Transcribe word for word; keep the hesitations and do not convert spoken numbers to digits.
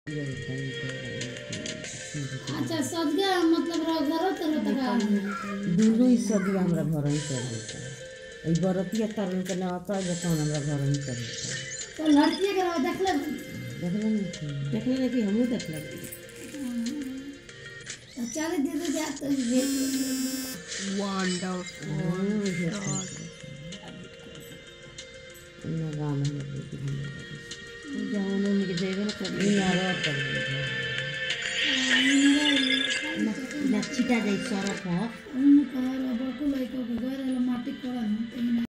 अच्छा सदगा मतलब घर तर तका दूनो ही सदिया हमरा घर ही चढ़ता ई बरतिया तरन के ना का जतन हमरा घर ही चढ़ता तो लड़की के देखले देखले नहीं देखले नहीं कि हमहू देखले तो चल दे दे जा तो वंडरफुल ना गाम है जाऊँ नहीं कि देवे ना कर ना रात कर ना छिटा जाई सरफ हो उन कर बकुल को घर माटी कोड़ा